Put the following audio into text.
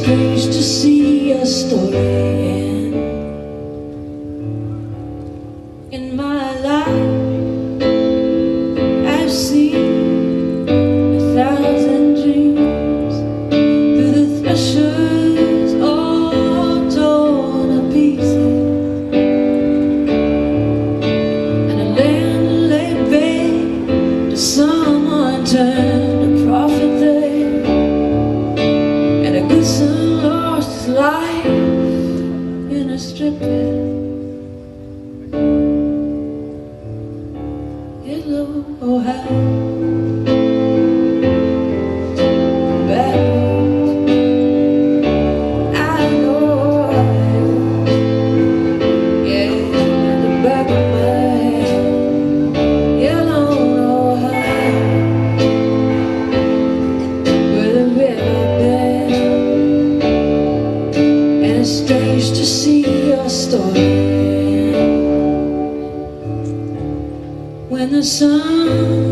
strange to see a story end. In my life I've seen 1,000 dreams through the thresholds all torn to pieces, and a land lay bare to someone turned a prophet there, and a good son lost his life in a strip pit. Yellow Ohio, bad roads, I know Ohio, yeah, at the back of my head. Yellow Ohio, where the river bed, and it's strange to see your story when the sun